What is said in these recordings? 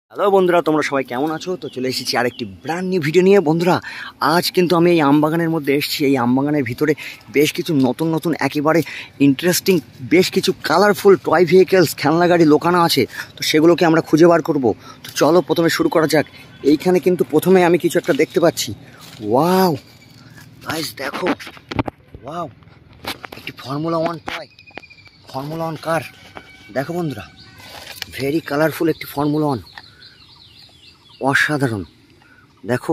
Hello বন্ধুরা, তোমরা সবাই কেমন আছো? তো চলে এসেছি আরেকটি ব্র্যান্ড নিউ ভিডিও নিয়ে। বন্ধুরা, আজ কিন্তু আমি এই আমবাগানের মধ্যে এসেছি। এই আমবাগানের ভিতরে বেশ কিছু নতুন নতুন একেবারে ইন্টারেস্টিং বেশ কিছু কালারফুল টয় ভেহিকেলস খেলনা গাড়ি লোকানো আছে। তো সেগুলোকে আমরা খুঁজে বার করব। তো চলো প্রথমে শুরু করা যাক। এইখানে কিন্তু প্রথমে আমি কিছু একটা দেখতে পাচ্ছি। ওয়াও গাইস, দেখো, ওয়াও, একটি ফর্মুলা 1 টয়, ফর্মুলা 1 কার। দেখো বন্ধুরা, ভেরি কালারফুল একটি ফর্মুলা 1, অসাধারণ। দেখো,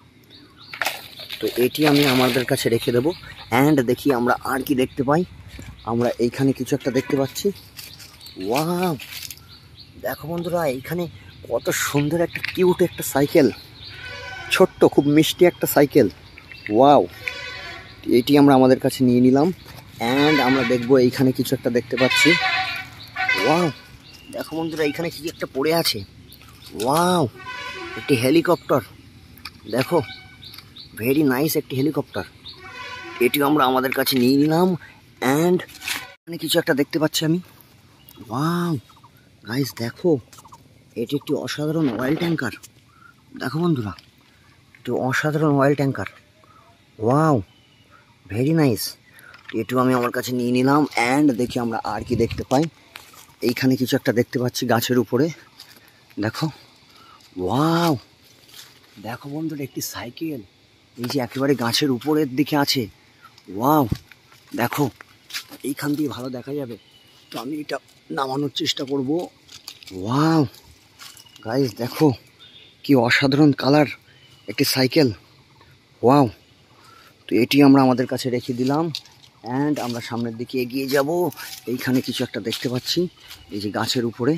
তো এটি আমি আমাদের কাছে রেখে দেবো। অ্যান্ড দেখি আমরা আর কি দেখতে পাই। আমরা এইখানে কিছু একটা দেখতে পাচ্ছি। ওয়াও, দেখো বন্ধুরা, এইখানে কত সুন্দর একটা কিউট একটা সাইকেল, ছোট্ট খুব মিষ্টি একটা সাইকেল। ওয়াও, এটি আমরা আমাদের কাছে নিয়ে নিলাম। অ্যান্ড আমরা দেখবো এইখানে কিছু একটা দেখতে পাচ্ছি। ওয়াও, দেখো বন্ধুরা, এইখানে কি একটা পড়ে আছে। ওয়াও, একটি হেলিকপ্টার। দেখো, ভেরি নাইস একটি হেলিকপ্টার। এটিও আমরা আমাদের কাছে নিয়ে নিলাম। অ্যান্ড এখানে কিছু একটা দেখতে পাচ্ছি আমি। ওয়াও গাইস, দেখো, এটি একটি অসাধারণ অয়েল ট্যাঙ্কার। দেখো বন্ধুরা, একটি অসাধারণ oil tanker. Wow, very nice. এটিও আমি আমার কাছে নিয়ে নিলাম। অ্যান্ড দেখি আমরা আর কি দেখতে পাই। এইখানে কিছু একটা দেখতে পাচ্ছি গাছের উপরে। দেখো, ওয়াও, দেখো বন্ধুরা, একটি সাইকেল এই যে একেবারে গাছের উপরের দিকে আছে। ওয়াও, দেখো, এইখান দিয়ে ভালো দেখা যাবে। তো আমি এটা নামানোর চেষ্টা করব। ওয়াও গাইস, দেখো কি অসাধারণ কালার একটি সাইকেল। ওয়াও, তো এটি আমরা আমাদের কাছে রেখে দিলাম। অ্যান্ড আমরা সামনের দিকে এগিয়ে যাব। এইখানে কিছু একটা দেখতে পাচ্ছি এই যে গাছের উপরে।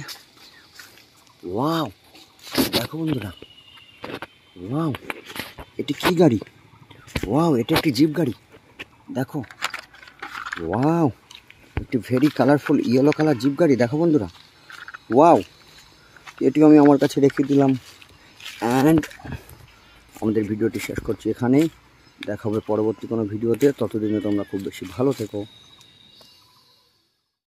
ওয়াও, দেখো বন্ধুরা, ওয়াও, এটি কি গাড়ি? ওয়াও, এটা একটি জিপ গাড়ি। দেখো, ওয়াও, একটি very colourful yellow colour jeep গাড়ি। দেখো বন্ধুরা, ওয়াও, এটিও আমি আমার কাছে রেখে দিলাম। অ্যান্ড আমাদের ভিডিওটি শেষ করছি এখানেই। দেখা হবে পরবর্তী কোনো ভিডিওতে। ততদিনে তোমরা খুব বেশি ভালো থেকো।